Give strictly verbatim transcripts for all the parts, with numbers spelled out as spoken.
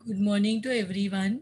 Good morning to everyone.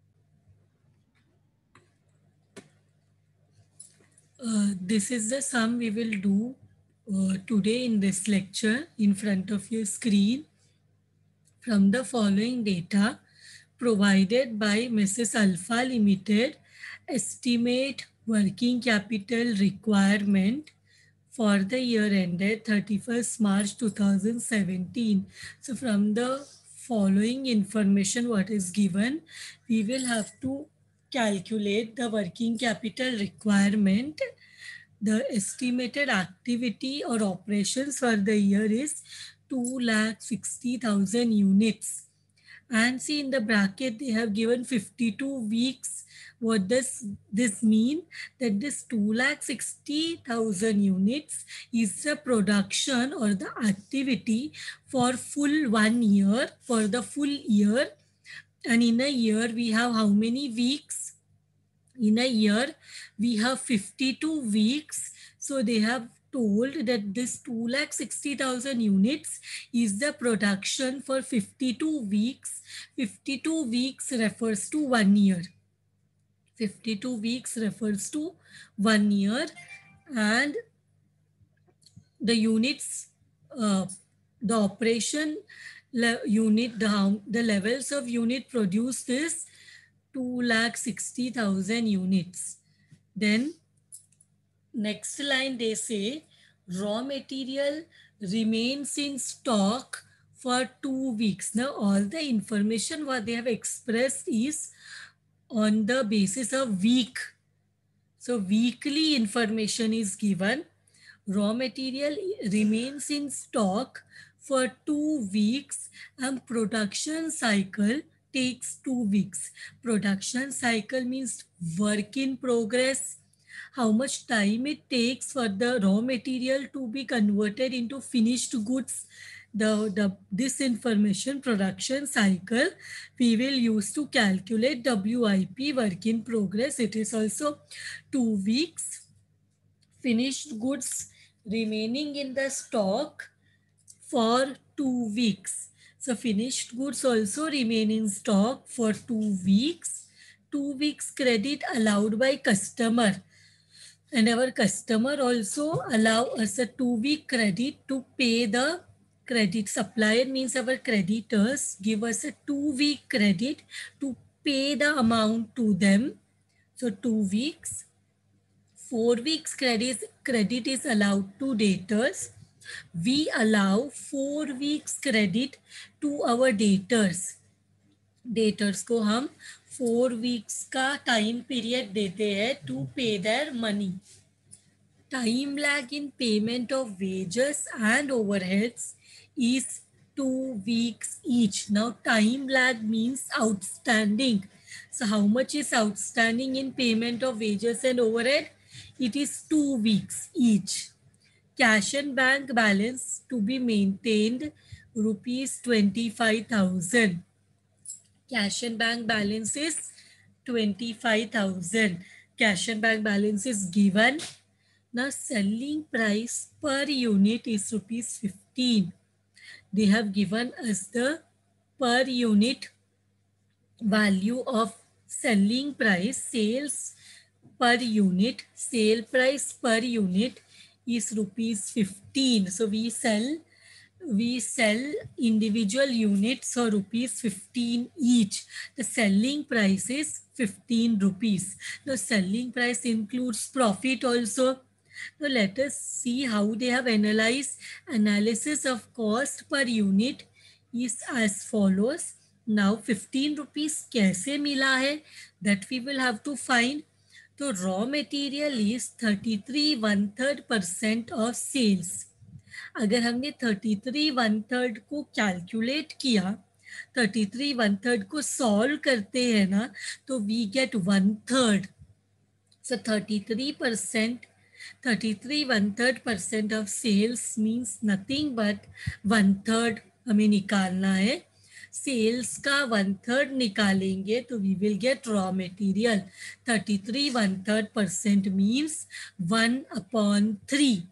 Uh, this is the sum we will do uh, today in this lecture in front of your screen from the following data provided by Missus Alpha Limited. Estimate working capital requirement for the year ended thirty-first March two thousand seventeen. So from the following information what is given, we will have to calculate the working capital requirement. The estimated activity or operations for the year is two lakh sixty thousand units. And see, in the bracket they have given fifty-two weeks. What does this mean? That this two lakh sixty thousand units is the production or the activity for full one year, for the full year. And in a year we have how many weeks? In a year we have fifty-two weeks. So they have told that this two lakh sixty thousand units is the production for fifty-two weeks. fifty-two weeks refers to one year. fifty-two weeks refers to one year. And the units, uh, the operation le- unit, the, the levels of unit produced is two lakh sixty thousand units. Then next line they say raw material remains in stock for two weeks. Now all the information what they have expressed is on the basis of week. So weekly information is given. Raw material remains in stock for two weeks and production cycle takes two weeks. Production cycle means work in progress, how much time it takes for the raw material to be converted into finished goods. The, the this information production cycle we will use to calculate W I P, work in progress. It is also two weeks. Finished goods remaining in the stock for two weeks. So finished goods also remain in stock for two weeks. Two weeks credit allowed by customer. And our customer also allow us a two week credit to pay the credit. Supplier means our creditors give us a two week credit to pay the amount to them. So two weeks. Four weeks credit, credit is allowed to debtors. We allow four weeks credit to our debtors. Debtors को हम four weeks का time period देते हैं to pay their money. Time lag in payment of wages and overheads is two weeks each. Now time lag means outstanding. So how much is outstanding in payment of wages and overhead? It is two weeks each. Cash and bank balance to be maintained rupees twenty-five thousand. Cash and bank balance is twenty-five thousand. Cash and bank balance is given. Now selling price per unit is rupees fifteen. They have given us the per unit value of selling price. Sales per unit, sale price per unit is rupees fifteen. So we sell we sell individual units for rupees fifteen each. The selling price is fifteen rupees. The selling price includes profit also. Now let us see how they have analyzed. Analysis of cost per unit is as follows. Now fifteen rupees कैसे मिला है? That we will have to find. So raw material is thirty-three one third percent of sales. अगर हमने thirty-three one third को calculate किया, thirty-three one third को solve करते हैं ना, तो we get one third. So thirty-three percent, thirty-three one third percent of sales means nothing but one third हमें निकालना है. सेल्स का वन थर्ड निकालेंगे तो we will get raw material. thirty-three one third percent means one upon three.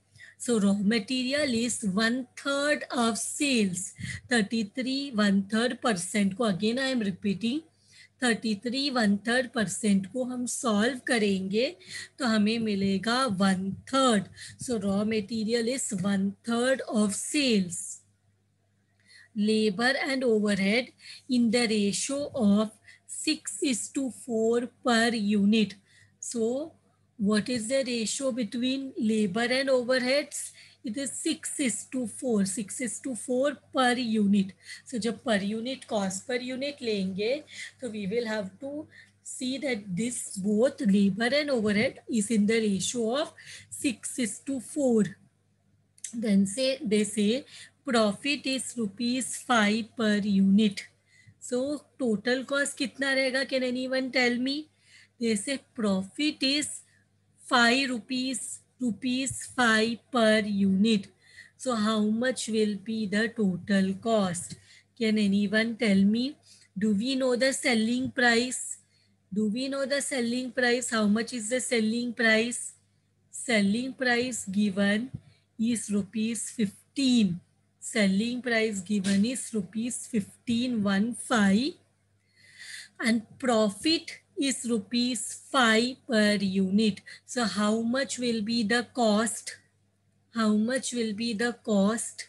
So raw material is one third of sales. thirty-three one third percent को again I am repeating, thirty-three one third percent को हम solve करेंगे तो हमें मिलेगा one third. So raw material is one third of sales. Labor and overhead in the ratio of six is to four per unit. So what is the ratio between labor and overheads? It is six is to four, six is to four per unit. So जब per unit cost per unit लेंगे तो we will have to see that this both labor and overhead is in the ratio of six is to four. Then say they say profit is rupees five per unit. So total cost कितना रहेगा? Can anyone tell me? They say profit is five rupees, rupees five per unit. So how much will be the total cost? Can anyone tell me? Do we know the selling price? Do we know the selling price? How much is the selling price? Selling price given is rupees fifteen. Selling price given is rupees fifteen one five, and profit is rupees five per unit. So how much will be the cost? How much will be the cost?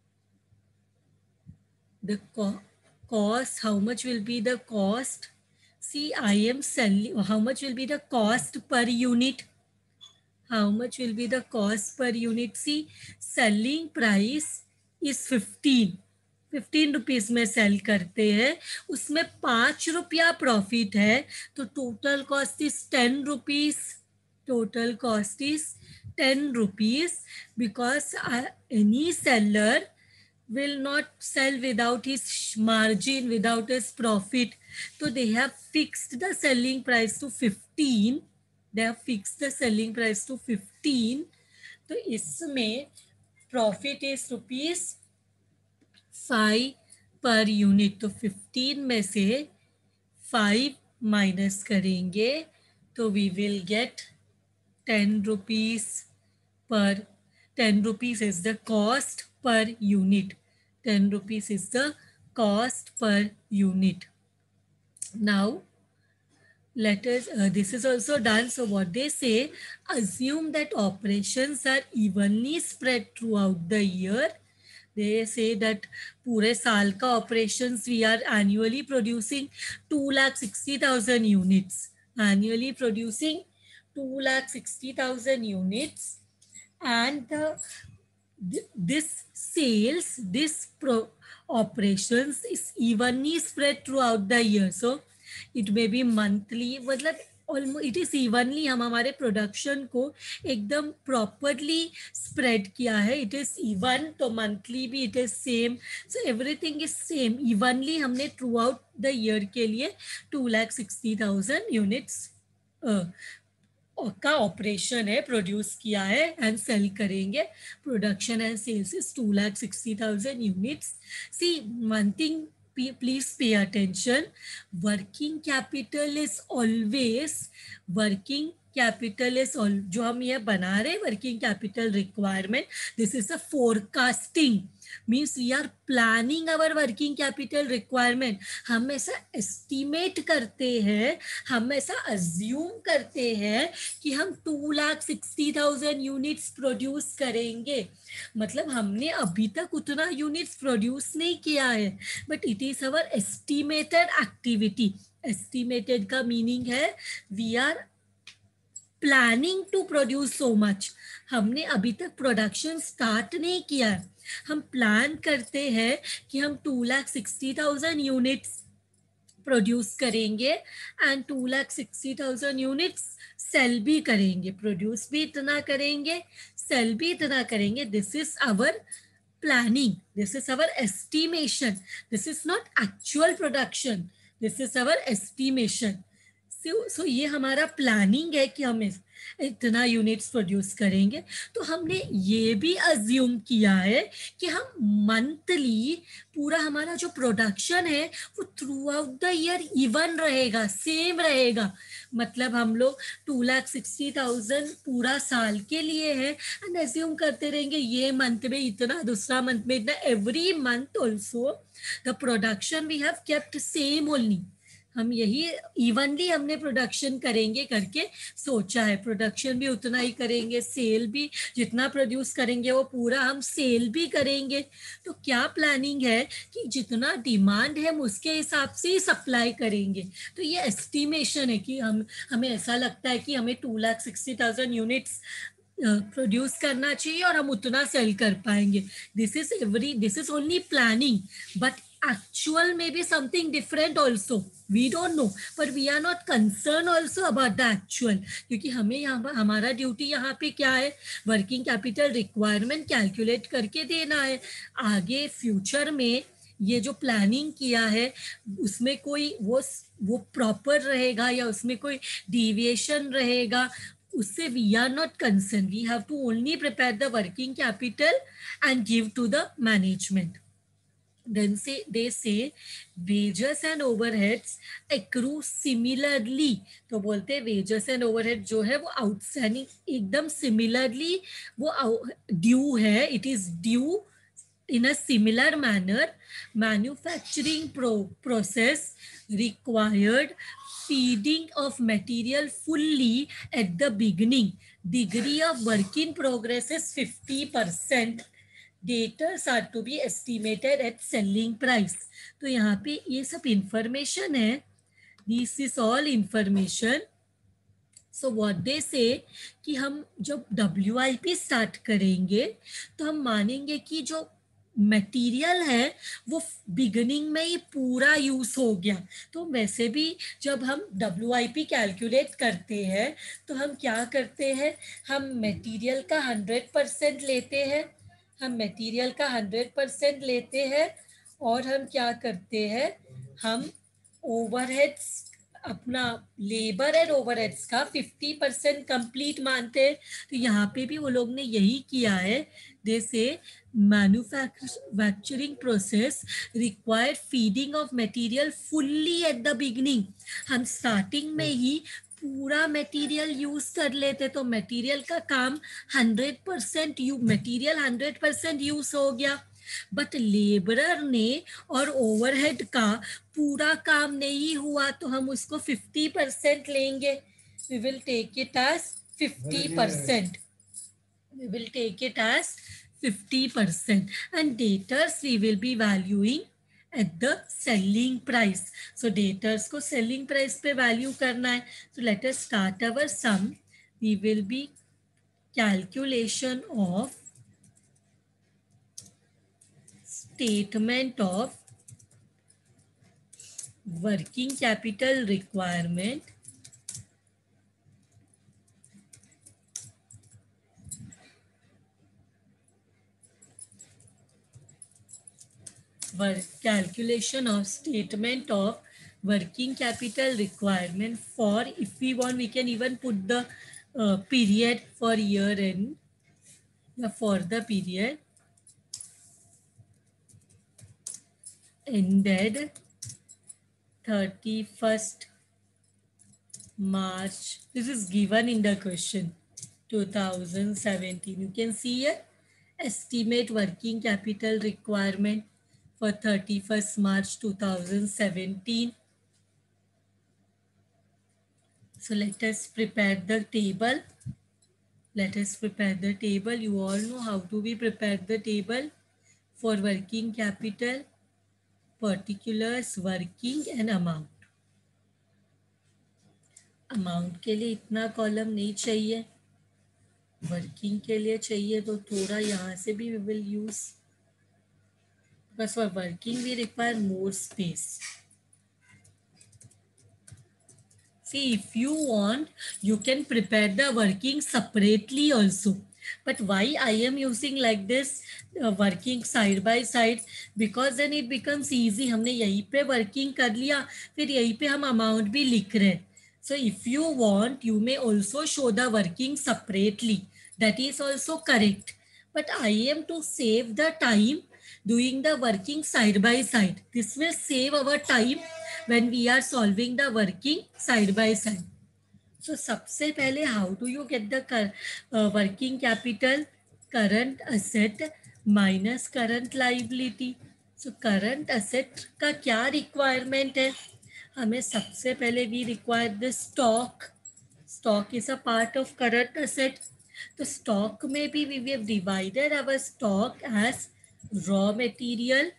The co cost, how much will be the cost? See, I am selling, how much will be the cost per unit? How much will be the cost per unit? See, selling price is fifteen. Fifteen rupees में sell करते हैं, उसमें पाँच रुपया profit है, तो total cost is ten rupees. Total cost is ten rupees because any seller will not sell without his margin, without his profit. So they have fixed the selling price to fifteen. They have fixed the selling price to fifteen. तो इसमें profit is rupees five per unit. तो fifteen में से five minus करेंगे तो we will get ten rupees per. ten rupees is the cost per unit. ten rupees is the cost per unit. Now, let us, uh, this is also done. So what they say, assume that operations are evenly spread throughout the year. They say that पूरे साल का operations we are annually producing two lakh sixty thousand units. Annually producing two lakh sixty thousand units. And the, this sales, this pro operations is evenly spread throughout the year. So it may be monthly, मतलब almost it is evenly, हम हमारे production को एकदम properly spread किया है. It is even, तो monthly भी it is same. So everything is same. Evenly हमने थ्रू आउट द ईयर के लिए two lakh sixty thousand units का ऑपरेशन है, प्रोड्यूस किया है एंड सेल करेंगे. Production and sales is two lakh sixty thousand units. See one thing, please pay attention. Working capital is always, working capital is all, जो हम ये बना रहे working capital requirement, this is a forecasting, means we are planning our working capital requirement. हम ऐसा estimate करते हैं, हम ऐसा assume करते हैं कि हम two lakh sixty thousand units produce करेंगे. मतलब हमने अभी तक उतना यूनिट्स प्रोड्यूस नहीं किया है, but it is our estimated activity. Estimated का मीनिंग है we are planning to produce so much. हमने अभी तक प्रोडक्शन स्टार्ट नहीं किया है, हम प्लान करते हैं कि हम two lakh sixty thousand units produce करेंगे and two lakh sixty thousand units sell भी करेंगे. प्रोड्यूस भी इतना करेंगे, सेल भी इतना करेंगे. This is our planning, this is our estimation, this is not actual production, this is our estimation. So so, ये हमारा प्लानिंग है कि हम इतना यूनिट्स प्रोड्यूस करेंगे। तो हमने ये भी अज्यूम किया है कि हम मंथली पूरा हमारा जो प्रोडक्शन है वो throughout the year even रहेगा, सेम रहेगा। मतलब हम लोग टू लाख सिक्सटी थाउजेंड पूरा साल के लिए है एंड अज्यूम करते रहेंगे ये मंथ में इतना, दूसरा मंथ में इतना, every month also the production we have kept same only. हम यही इवनली हमने प्रोडक्शन करेंगे करके सोचा है। प्रोडक्शन भी उतना ही करेंगे, सेल भी जितना प्रोड्यूस करेंगे वो पूरा हम सेल भी करेंगे। तो क्या प्लानिंग है कि जितना डिमांड है हम उसके हिसाब से ही सप्लाई करेंगे। तो ये एस्टिमेशन है कि हम हमें ऐसा लगता है कि हमें two lakh sixty thousand units produce uh, करना चाहिए और हम उतना सेल कर पाएंगे। This is every this is only planning, but actual may be something different also, we don't know, but we are not concerned also about the actual, क्योंकि हमें यहाँ पर हमारा ड्यूटी यहाँ पे क्या है, वर्किंग कैपिटल रिक्वायरमेंट कैलकुलेट करके देना है। आगे फ्यूचर में ये जो प्लानिंग किया है उसमें कोई वो वो प्रॉपर रहेगा या उसमें कोई डिविएशन रहेगा, उससे we are not concern. We have to only prepare the working capital and give to the management. Then say they say wages and overheads accrue similarly। तो बोलते हैं wages and overhead जो है वो outstanding एकदम similarly वो due है, it is due in a similar manner। Manufacturing pro process required feeding of material fully at the beginning। Degree of work in progress is fifty percent। Debtors are to be estimated at selling price। तो यहाँ पे ये सब information है, this is all information. So what they say कि हम जब W I P start करेंगे तो हम मानेंगे कि जो मटेरियल है वो बिगिनिंग में ही पूरा यूज हो गया। तो वैसे भी जब हम डब्ल्यू आई पी कैलकुलेट करते हैं तो हम क्या करते हैं, हम मटेरियल का हंड्रेड परसेंट लेते हैं, हम मटेरियल का हंड्रेड परसेंट लेते हैं और हम क्या करते हैं, हम ओवरहेड्स अपना लेबर एंड ओवरहेड्स का फिफ्टी परसेंट कंप्लीट मानते हैं। तो यहाँ पे भी वो लोग ने यही किया है। They say manufacturing process required feeding of material fully at the beginning. हम स्टार्टिंग में ही पूरा मटेरियल यूज कर लेते तो मटेरियल का काम hundred percent you material hundred percent use हो गया। बट लेबरर ने और ओवरहेड का पूरा काम नहीं हुआ तो हम उसको फिफ्टी परसेंट लेंगे। We will take it as fifty percent we will take it as fifty percent and debtors we will be valuing at the selling price। so debtors को selling price पे value करना है। so let us start our sum। we will be calculation of statement of working capital requirement calculation of statement of working capital requirement for, if we want we can even put the uh, period for year end, yeah, for the period ended thirty-first March, this is given in the question, two thousand seventeen। you can see here estimate working capital requirement for thirty-first March two thousand seventeen। so let us prepare the table let us prepare the table you all know how to be prepare the table for working capital, particulars, working and amount। Amount के लिए इतना column नहीं चाहिए, working के लिए चाहिए तो थोड़ा यहाँ से भी we will use, because for working we require more space। see if you want you can prepare the working separately also, but why I am using like this uh, working side by side, because then it becomes easy। हमने यहीं पे working कर लिया फिर यहीं पे हम amount भी लिख रहे हैं So if you want, you may also show the working separately. That is also correct. But I am to save the time doing the working side by side. This will save our time when we are solving the working side by side. So सबसे पहले how do you get the uh, working capital? Current asset minus current liability. So current asset का क्या requirement है? हमें सबसे पहले we require the stock. Stock is a part of current asset. तो stock में भी we have divided our stock as raw material,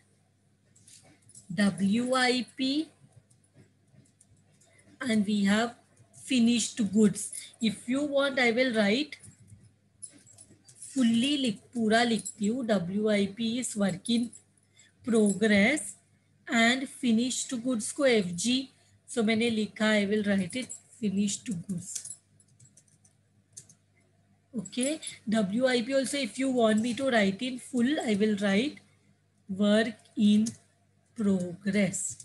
W I P, and we have finished goods. If you want, I will write fully लिख पूरा लिखती हूँ. W I P is work in progress and finished goods को F G. So मैंने लिखा, I will write it finished goods. Okay, W I P also, if you want me to write in full, I will write work in progress.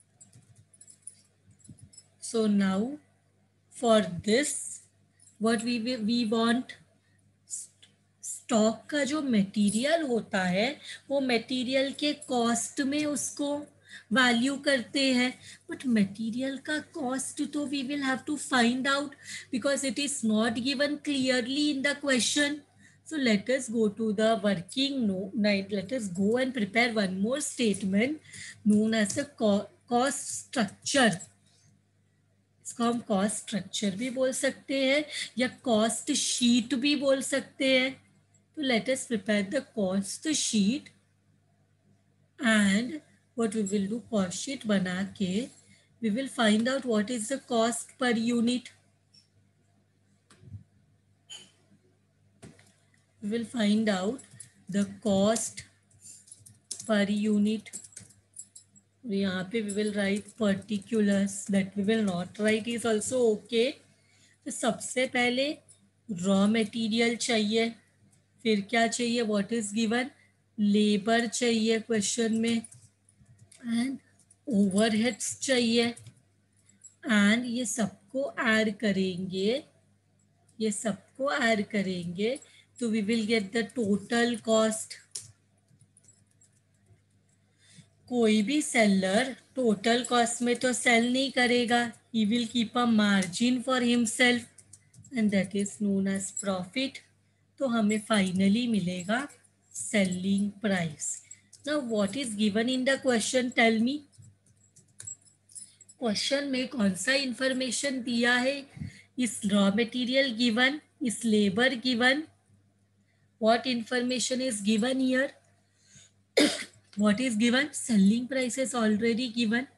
So now for this, what we we want, stock का जो material होता है वो material के cost में उसको value करते हैं. बट मटेरियल का कॉस्ट तो we will have to find out because it is not given clearly in the question. So let us go to the working note. Let us go and prepare one more statement known as the cost structure. इसको हम cost structure भी बोल सकते हैं या cost sheet भी बोल सकते हैं. तो let us prepare the cost sheet and what we will do, cost sheet बना के we will find out what is the cost per unit. We will find out the cost per unit. यहाँ पे we will write particulars, that we will not write is also okay. तो सबसे पहले raw material चाहिए, फिर क्या चाहिए, what is given, labour चाहिए क्वेश्चन में, एंड ओवरहेड्स चाहिए, एंड ये सबको ऐड करेंगे, ये सबको ऐड करेंगे तो we will get the total cost. कोई भी सेलर टोटल कॉस्ट में तो सेल नहीं करेगा, he will keep a margin for himself and that is known as profit. तो हमें फाइनली मिलेगा selling price. Now what is given in the question, tell me. Question में कौन सा इंफॉर्मेशन दिया है? Is raw material given, is labour given. What information is given here? What is given? Selling price is already given.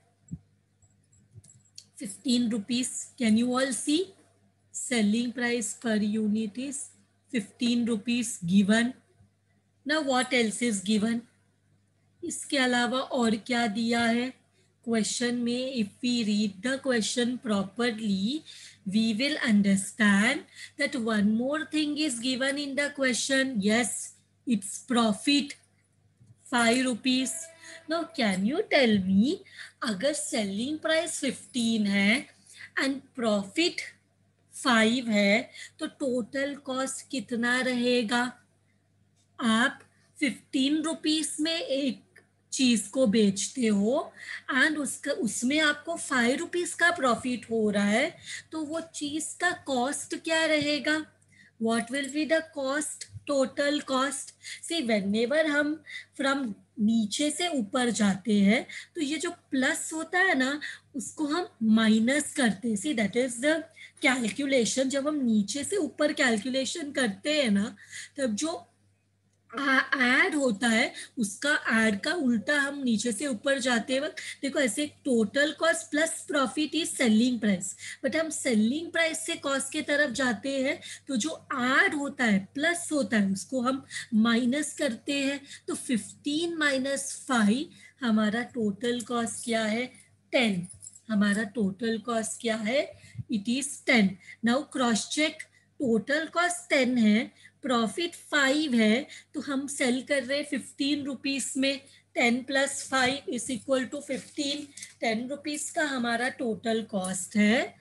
fifteen rupees. Can you all see? Selling price per unit is fifteen rupees given. Now what else is given? इसके अलावा और क्या दिया है question में? If we read the question properly, we will understand that one more thing is given in the question. Yes, it's profit. Five rupees. Now can you tell me, अगर selling price fifteen है and profit five है तो total cost कितना रहेगा? आप fifteen rupees में एक चीज को बेचते हो एंड उसका उसमें आपको फाइव रुपीज का प्रॉफिट हो रहा है, तो वो चीज का कॉस्ट क्या रहेगा? What will be the cost? Total cost. See whenever हम फ्रॉम नीचे से ऊपर जाते हैं तो ये जो प्लस होता है ना उसको हम माइनस करते हैं. See that is the calculation. जब हम नीचे से ऊपर कैलकुलेशन करते हैं ना तब जो ऐड होता है उसका ऐड का उल्टा हम नीचे से ऊपर जाते वक्त देखो ऐसे total cost plus profit is selling price. But हम सेलिंग प्राइस से कॉस्ट के तरफ जाते हैं तो जो ऐड होता है प्लस होता है उसको हम माइनस करते हैं. तो फिफ्टीन माइनस फाइव हमारा टोटल कॉस्ट क्या है? टेन. हमारा टोटल कॉस्ट क्या है? It is ten. Now cross check. Total cost ten है, प्रॉफिट फाइव है, तो हम सेल कर रहे हैं फिफ्टीन रुपीज में. Ten plus five is equal to fifteen. Ten rupees का हमारा टोटल कॉस्ट है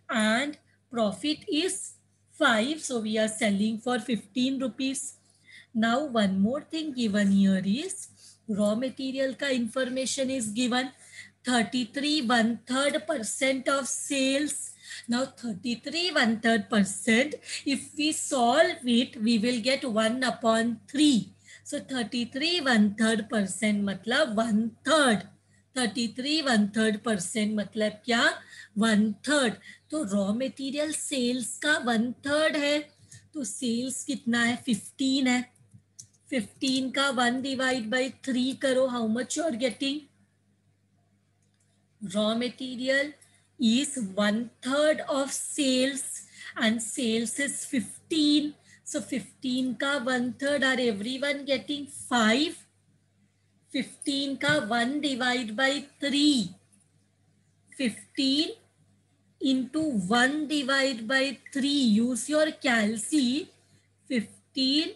and profit is five, so we are selling for fifteen rupees. Now one more thing given here is raw material ka information is given thirty-three one third percent of sales. Now thirty-three one third percent, if we solve it, we will get one upon three. So thirty-three one third percent मतलब one third. thirty-three one third percent मतलब क्या? one third. तो raw material sales का one third है, तो sales कितना है? Fifteen है. फिफ्टीन का वन डिवाइड बाई थ्री करो, how much you are getting? Raw material is one third of sales and sales is fifteen. So fifteen ka one third, are everyone getting five? fifteen ka one divide by three. fifteen into one divide by three. Use your calci. fifteen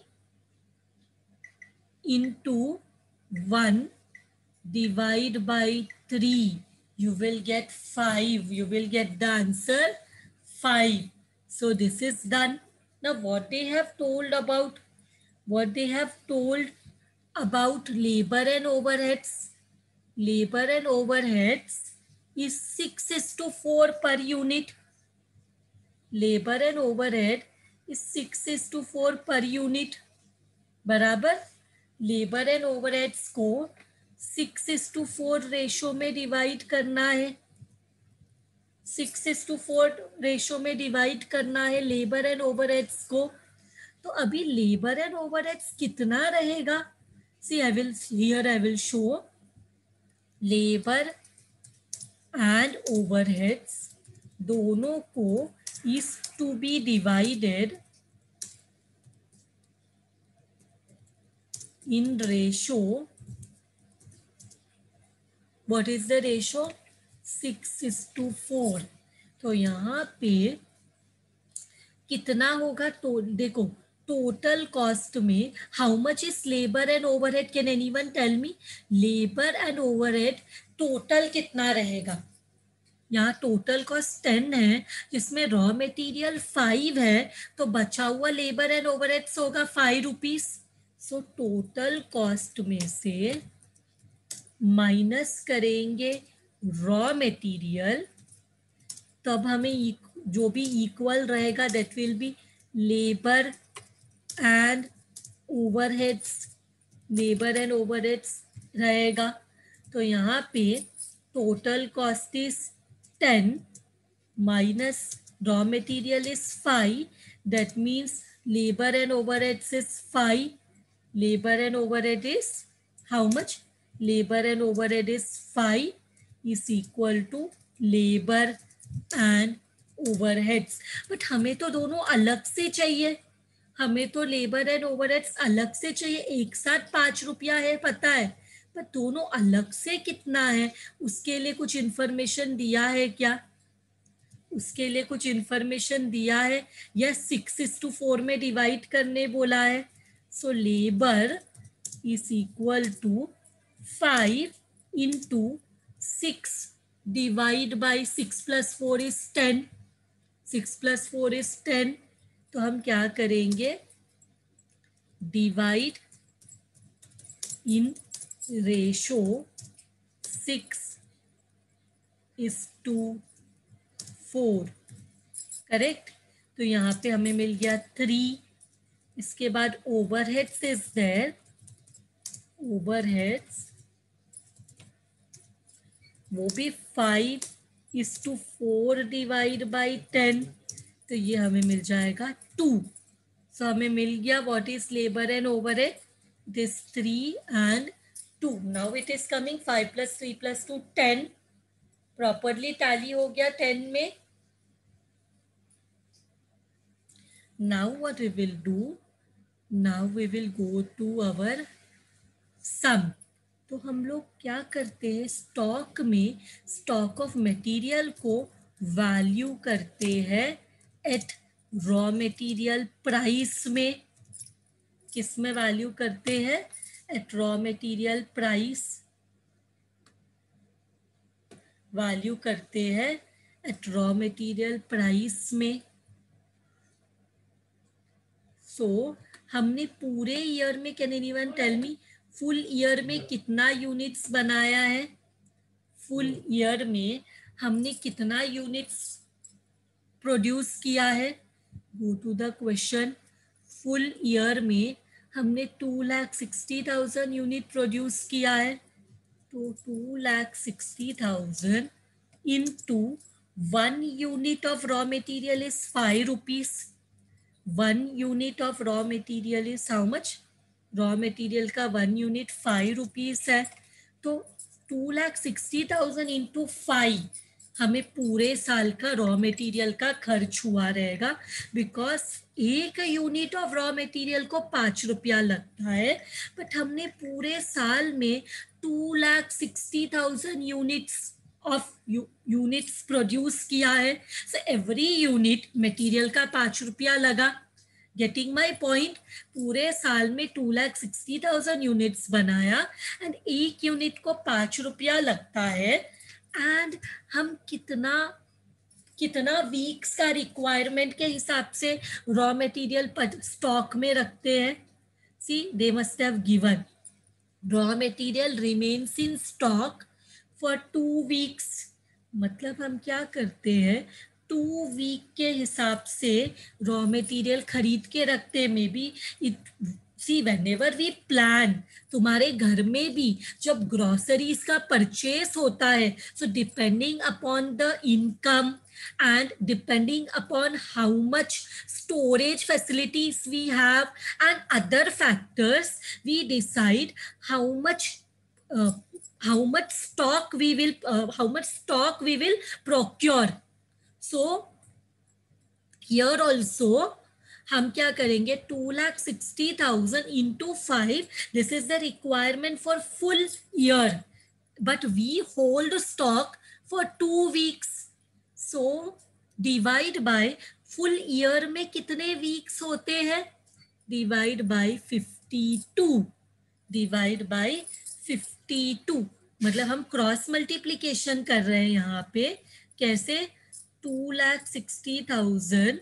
into one divide by three. You will get five. You will get the answer five. So this is done. Now what they have told about, what they have told about labor and overheads. Labor and overheads is six is to four per unit. Labor and overhead is six is to four per unit. बराबर. Labour and overheads को six is to four ratio में divide करना है. Six is to four ratio में divide करना है labour and overheads को. तो अभी लेबर एंड ओवरहेड्स कितना रहेगा? See I will here I will show labour and overheads दोनों को is to be divided in ratio. What is the ratio? Six is to four. तो यहाँ पे कितना होगा? तो देखो टोटल कॉस्ट में how much is labour and overhead? Can anyone tell me? Labour and overhead total कितना रहेगा? यहाँ टोटल कॉस्ट टेन है, जिसमें रॉ मटेरियल फाइव है, तो बचा हुआ लेबर एंड ओवरहेड्स होगा five rupees. So total cost में से माइनस करेंगे रॉ मटेरियल, तब हमें जो भी इक्वल रहेगा that will be labour and overheads. Labour and overheads रहेगा. तो यहाँ पे total cost is ten minus raw material is five. That means labour and overheads is five. Labor and overhead is how much? Labor and overhead is five is equal to labor and overheads. But हमें तो दोनों अलग से चाहिए. हमें तो labour and overheads अलग से चाहिए. एक साथ पाँच रुपया है पता है, पर दोनों अलग से कितना है उसके लिए कुछ इंफॉर्मेशन दिया है क्या? उसके लिए कुछ इंफॉर्मेशन दिया है. Yes, six is to four में डिवाइड करने बोला है. So labor is equal to five into six divide by six plus four is ten. six plus four is ten. तो हम क्या करेंगे? Divide in ratio six is to four. Correct. तो यहाँ पे हमें मिल गया थ्री. इसके बाद ओवरहेड्स इज देयर. ओवरहेड्स वो भी five is to four divide by ten. तो ये हमें मिल जाएगा टू. सो हमें मिल गया what is labour and overhead. This three and two. Now it is coming five plus three plus two ten. Properly tally हो गया टेन में. Now what we will do? Now we will go to our sum. तो हम लोग क्या करते हैं? Stock में स्टॉक ऑफ मटेरियल को वैल्यू करते हैं एट रॉ मटेरियल प्राइस में. किस में वैल्यू करते हैं? At raw material price. Value करते हैं एट रॉ मटेरियल प्राइस में। सो so, हमने पूरे ईयर में, can anyone tell me, full year में कितना यूनिट्स बनाया है? फुल ईयर में हमने कितना यूनिट्स प्रोड्यूस किया है? Go to the question. Full year में हमने two lakh sixty thousand unit produce किया है। तो two lakh sixty thousand into one unit of raw material is five rupees. One unit of raw material is how much? Raw material का one unit five rupees है। तो two lakh sixty thousand into five हमें पूरे साल का raw material का खर्च हुआ रहेगा, बिकॉज एक यूनिट ऑफ रॉ मटेरियल को पाँच रुपया लगता है, बट हमने पूरे साल में two lakh sixty thousand units of units produce किया है। सो एवरी यूनिट मटेरियल का पाँच रुपया लगा। Getting my point? पूरे साल में two lakh sixty thousand units बनाया एंड एक यूनिट को पाँच रुपया लगता है। एंड हम कितना कितना वीक्स का रिक्वायरमेंट के हिसाब से रॉ मटेरियल स्टॉक में रखते हैं? See, they must have given raw material remains in stock for two weeks. मतलब हम क्या करते हैं, टू वीक के हिसाब से रॉ मटेरियल खरीद के रखते हैं। Maybe it see whenever we plan, तुम्हारे घर में भी जब ग्रोसरीज का परचेस होता है, so depending upon the income and depending upon how much storage facilities we have and other factors, we decide how much uh, how much stock we will uh, how much stock we will procure. So here also हम क्या करेंगे, two lakh sixty thousand into five, this is the requirement for full year, but we hold stock for two weeks. So divide by full year में कितने weeks होते हैं? Divide by fifty two. Divide by fifty two मतलब हम cross multiplication कर रहे हैं यहाँ पे। कैसे? टू लाख सिक्सटी थाउजेंड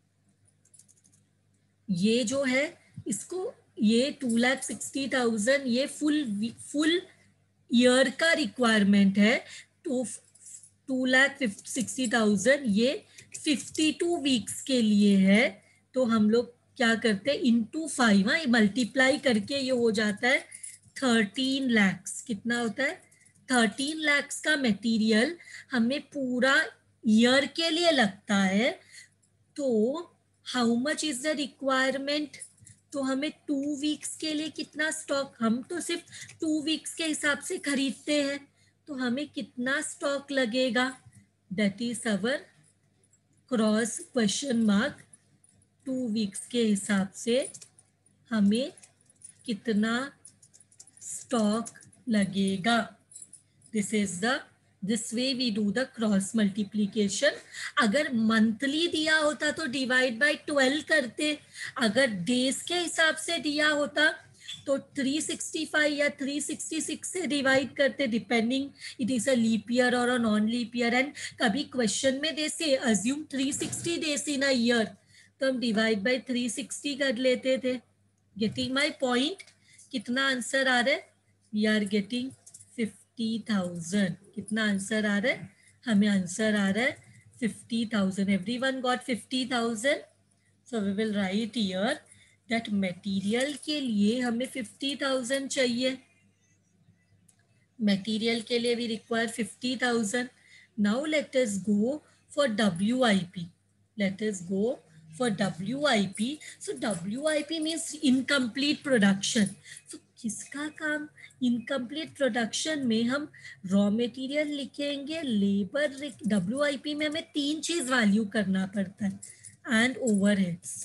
ये जो है, इसको ये टू लाख सिक्सटी थाउजेंड ये फुल फुल ईयर का रिक्वायरमेंट है। तो टू लाख सिक्सटी थाउजेंड ये फिफ्टी टू वीक्स के लिए है। तो हम लोग क्या करते हैं, इंटू फाइव, हाँ मल्टीप्लाई करके ये हो जाता है थर्टीन लैक्स। कितना होता है? थर्टीन लैक्स का मटेरियल हमें पूरा ईयर के लिए लगता है। तो how much is the requirement? तो हमें टू वीक्स के लिए कितना स्टॉक, हम तो सिर्फ टू वीक्स के हिसाब से खरीदते हैं, तो हमें कितना स्टॉक लगेगा? That is our cross question mark. Two weeks के हिसाब से हमें कितना स्टॉक लगेगा? This is the this way we do the cross multiplication. अगर मंथली दिया होता तो डिवाइड बाय ट्वेल्व करते, अगर डेज के हिसाब से दिया होता तो थ्री सिक्सटी फाइव या थ्री सिक्सटी सिक्स से डिवाइड करते, depending it is a leap year और a non leap year. And कभी क्वेश्चन में they say assume three sixty days in a year, तो हम डिवाइड बाय थ्री सिक्सटी कर लेते थे। Getting my point? कितना आंसर आ रहा है? We are getting fifty thousand. कितना आंसर आ रहा है? हमें आंसर आ रहा है fifty thousand. Everyone got fifty thousand? So we will write here that material के लिए हमें फिफ्टी थाउजेंड चाहिए। मटेरियल के लिए we require fifty thousand. Now let us go for W I P. Let us go for W I P. So W I P means incomplete production. So किसका काम? Incomplete production में हम raw material लिखेंगे, labour. W I P में हमें तीन चीज value करना पड़ता है, एंड ओवरहेड्स।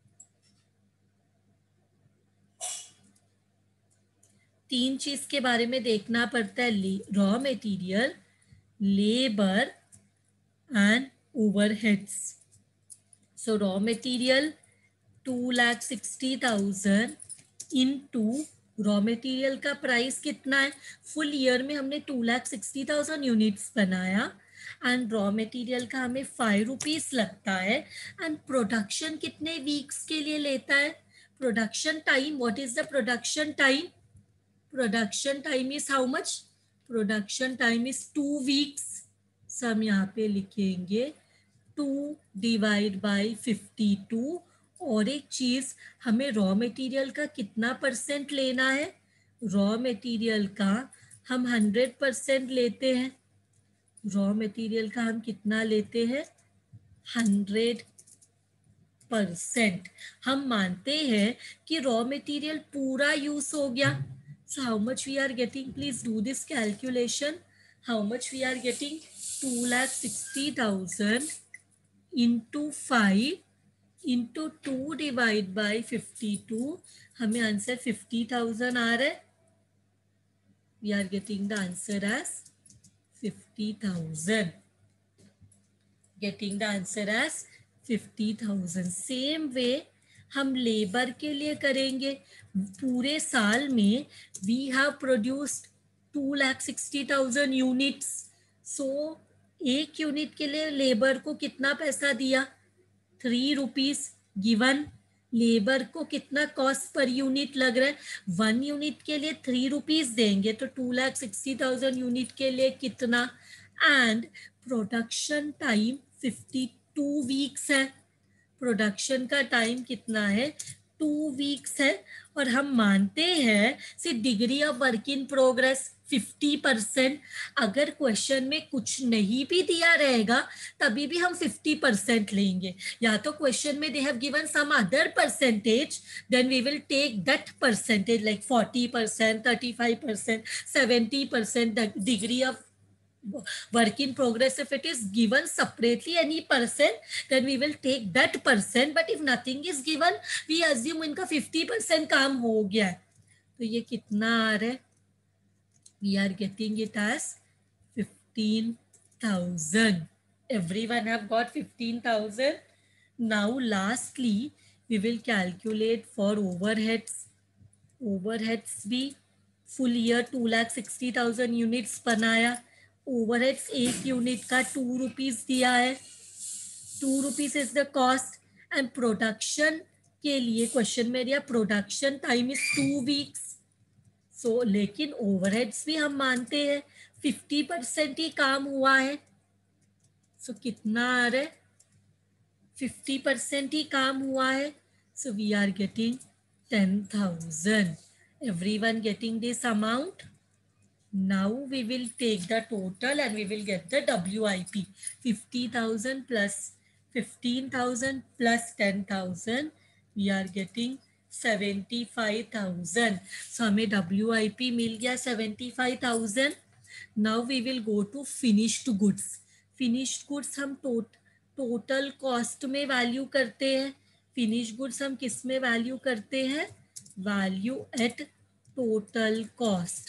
तीन चीज के बारे में देखना पड़ता है, raw material, labour and overheads. So raw material two lakh sixty thousand into raw material का प्राइस कितना है? फुल ईयर में हमने two lakh sixty thousand units बनाया, एंड रॉ मटेरियल का हमें फाइव रुपीज लगता है एंड प्रोडक्शन कितने वीक्स के लिए लेता है? Production time, what is the production time? Production time is how much? Production time is two weeks. So हम यहाँ पे लिखेंगे two divide by fifty two. और एक चीज, हमें रॉ मटेरियल का कितना परसेंट लेना है? रॉ मटेरियल का हम हंड्रेड परसेंट लेते हैं। रॉ मटेरियल का हम कितना लेते हैं? Hundred percent. हम मानते हैं कि रॉ मटेरियल पूरा यूज हो गया। So how much we are getting? Please do this calculation. How much we are getting? Two lakh sixty thousand into five into two divide by fifty two. हमें answer fifty thousand आ रहा है। We are getting the answer as fifty thousand. Getting the answer as fifty thousand. Same way हम labour के लिए करेंगे। पूरे साल में we have produced two lakh sixty thousand units. सो एक यूनिट के लिए लेबर को कितना पैसा दिया? Three rupees given. लेबर को कितना कॉस्ट पर यूनिट लग रहा है? वन यूनिट के लिए थ्री रुपीज देंगे तो two lakh sixty thousand unit के लिए कितना? And production time fifty two weeks है। प्रोडक्शन का टाइम कितना है? टू वीक्स है। और हम मानते हैं see degree of work in progress fifty percent. अगर क्वेश्चन में कुछ नहीं भी दिया रहेगा तभी भी हम फिफ्टी परसेंट लेंगे। या तो क्वेश्चन में they have given some other percentage, then we will take that percentage like forty percent, thirty five percent, seventy percent degree of work in progress. If it is given separately any percent, then we will take that percent, but if nothing is given we assume इनका fifty percent काम हो गया है। तो ये कितना आ रहा है? we are getting it as fifteen thousand. everyone have got fifteen thousand. now lastly we will calculate for overheads. overheads भी full year two lakh sixty thousand units बनाया। ओवरहेड्स एक यूनिट का टू रुपीज दिया है। Two rupees is the cost and production के लिए question में दिया production time is two weeks. So लेकिन ओवरहेड्स भी हम मानते हैं फिफ्टी परसेंट ही काम हुआ है। सो so, कितना आ रहा है? फिफ्टी परसेंट ही काम हुआ है। So we are getting ten thousand. Everyone getting this amount? Now we will take the total and we will get the W I P. fifty thousand plus fifteen thousand plus ten thousand. We are getting seventy-five thousand. So हमें W I P मिल गया seventy-five thousand. Now we will go to finished goods. Finished goods हम total cost में value करते हैं। Finished goods हम किस में value करते हैं? Value at total cost.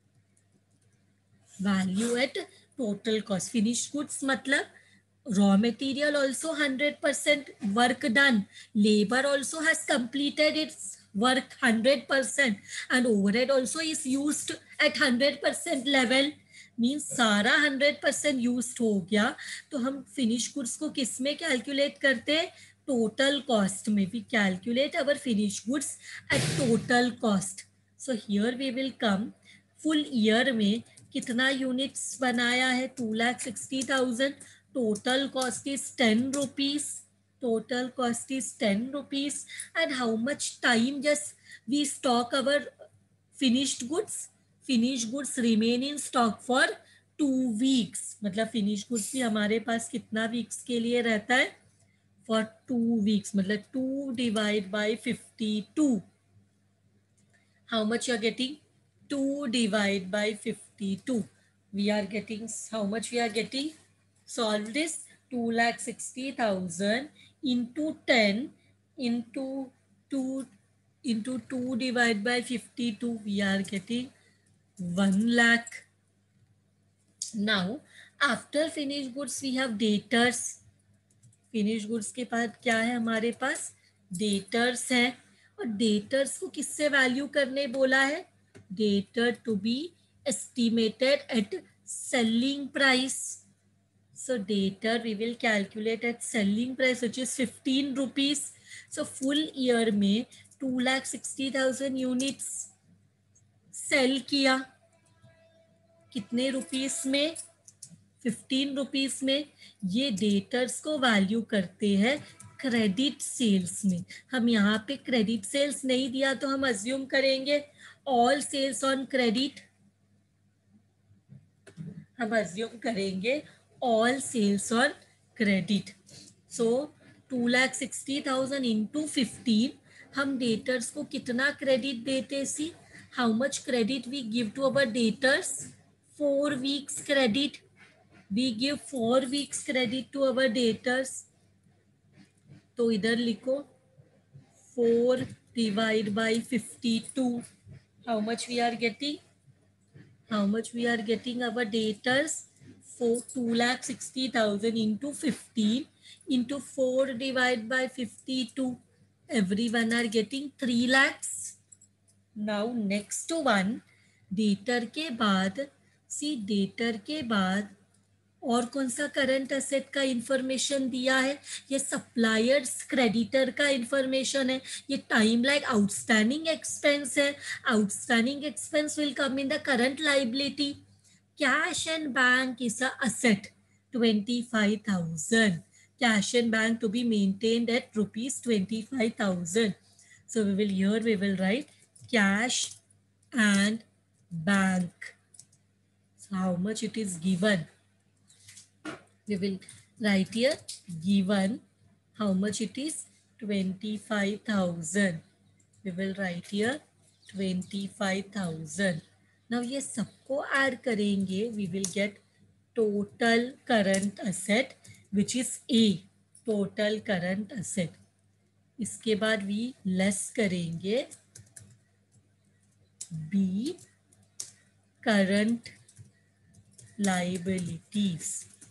value at total cost. Finished goods मतलब raw material also hundred percent work done, labor also has completed its work hundred percent and overhead also is used at hundred percent level. Means सारा hundred percent use हो गया। तो हम finish goods को किस में calculate करते हैं? टोटल कॉस्ट में। We calculate our finish goods at total cost. So here we will come full year में कितना यूनिट्स बनाया है? Two lakh sixty thousand. Total cost is ten rupees. Total cost is ten rupees and how much time just we stock our finished goods? Finish goods remain in stock for two weeks. मतलब finish goods भी हमारे पास कितना weeks के लिए रहता है? For two weeks. मतलब two divide by fifty two. How much you are getting? Two divide by fifty two. We are getting, how much we are getting? Solve this. two lakh sixty thousand into ten into two into two divided by fifty-two. We are getting one lakh. Now after finished goods we have debtors. finished goods के बाद क्या है हमारे पास? debtors है। और debtors को किससे value करने बोला है? debtor to be estimated at selling price. So debtor we will calculate at selling price which is fifteen rupees. So full year में two lakh sixty thousand units sell किया, कितने रुपीस में, fifteen rupees में. ये debtors को value करते हैं credit sales में. हम यहाँ पे क्रेडिट सेल्स नहीं दिया तो हम अज्यूम करेंगे ऑल सेल्स ऑन क्रेडिट. हम अज्यूम करेंगे all sales on credit. So two lakh sixty thousand into fifteen, हम डेटर्स को कितना क्रेडिट देते. See how much credit we give to our debtors, four weeks credit. We give four weeks credit to our debtors. तो इधर लिखो four divide by fifty-two. How much we are getting? How much we are getting our debtors? For two lakh sixty thousand into fifteen into four divided by fifty-two. Everyone are getting three lakhs. Now next one, debtor के बाद, see debtor के बाद और कौन सा current asset का information दिया है. ये सप्लायर्स क्रेडिटर का इंफॉर्मेशन है. ये टाइम लाइक आउटस्टैंडिंग एक्सपेंस है. Outstanding expense will come in the current liability. Cash and bank is a asset, twenty-five thousand. Cash and bank to be maintained at rupees twenty-five thousand. So we will here we will write cash and bank. So how much it is given? We will write here given how much it is, twenty-five thousand. We will write here twenty-five thousand. Now ये सबको add करेंगे, we will get total current asset which is A, total current asset. इसके बाद we less करेंगे B, current liabilities.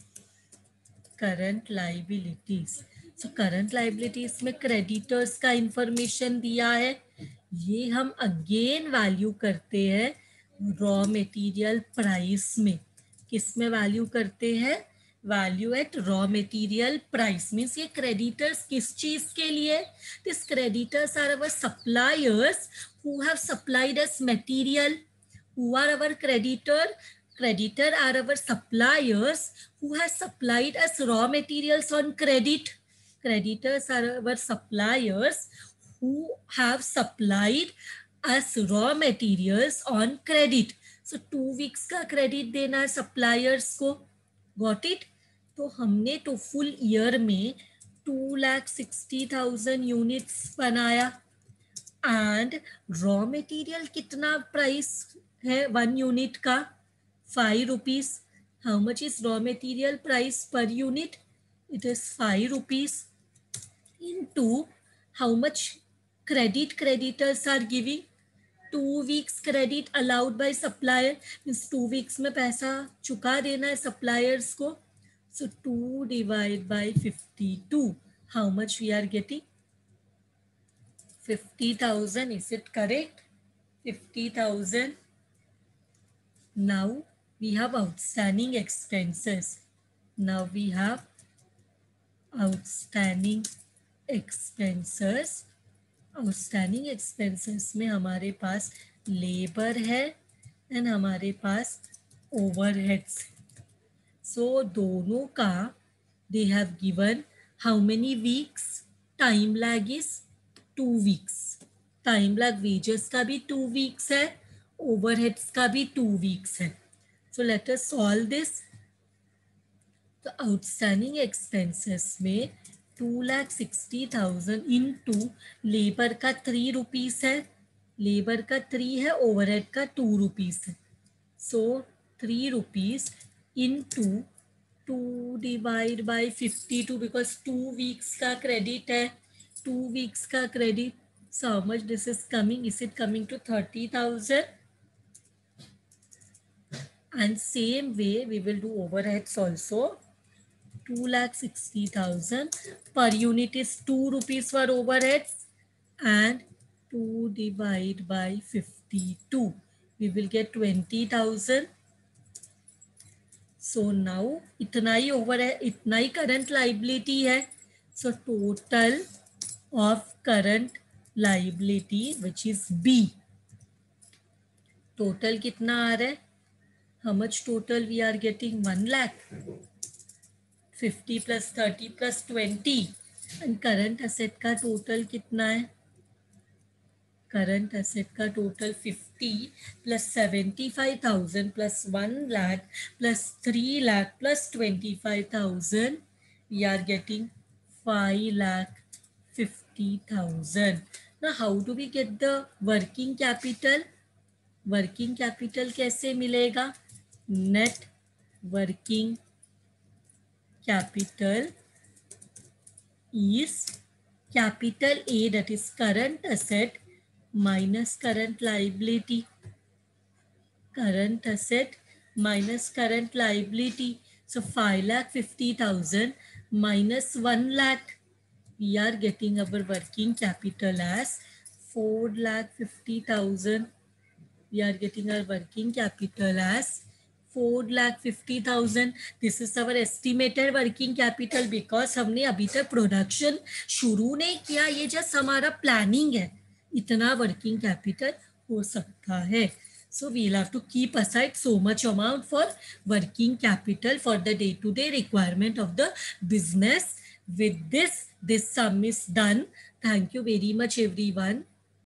Current liabilities. So current liabilities में creditors का information दिया है. ये हम अगेन वैल्यू करते हैं रॉ मटेरियल प्राइस में. किस में वैल्यू करते हैं? Value at raw material price. Means ये क्रेडिटर्स किस चीज के लिए? This creditors are our suppliers who have supplied us material. Who are our creditor? Creditor are our suppliers who has supplied us raw materials on credit. Creditors are our suppliers who have supplied us raw materials on credit. So two weeks का credit देना है suppliers को. Got it? तो हमने तो full year में two lakh sixty thousand units बनाया. And raw material कितना price है one unit का? five rupees. How much is raw material price per unit? It is five rupees into how much credit creditors are giving? Two weeks credit allowed by supplier. Means two weeks में पैसा चुका देना है suppliers को. So two divided by fifty-two. How much we are getting? fifty thousand. Is it correct? fifty thousand. Now we have outstanding expenses. Now we have outstanding expenses. Outstanding expenses में हमारे पास labour है and हमारे पास overheads. So दोनों का they have given how many weeks. Time lag is two weeks. Time lag wages का भी two weeks है, overheads का भी टू वीक्स है. So let us solve this. तो आउटस्टैंडिंग एक्सपेंसेस में two lakh sixty thousand into labour का three rupees है, लेबर का थ्री है, ओवरहेड का टू रुपीस है. So three rupees into two divide by fifty two because two weeks का credit है. टू वीक्स का credit. So how much this is coming? Is it coming to thirty thousand? And same way we will do overheads also. two lakh sixty thousand per unit is two rupees for overheads and two divided by fifty-two. We will get twenty thousand. So now इतना ही over है, इतना ही current liability है. So total of current liability which is B. Total कितना आ रहा है? How much total we are getting? One lakh. Fifty plus thirty plus twenty. And current asset का टोटल कितना है? करंट असेट का total fifty plus seventy five thousand plus one lakh plus three lakh plus twenty five thousand. We are getting five lakh fifty thousand. ना how do we get the working capital? Working capital कैसे मिलेगा? Net working capital is capital A, that is current asset minus current liability. Current asset minus current liability. So five lakh fifty thousand minus one lakh. We are getting our working capital as four lakh fifty thousand. We are getting our working capital as four lakh fifty thousand. This is our estimated working capital because हमने अभी तक production शुरू नहीं किया, ये just हमारा planning है. इतना वर्किंग कैपिटल हो सकता है. So we'll have to keep aside so much amount for working capital for the day-to-day requirement of the business. With this, this sum is done. Thank you very much, everyone.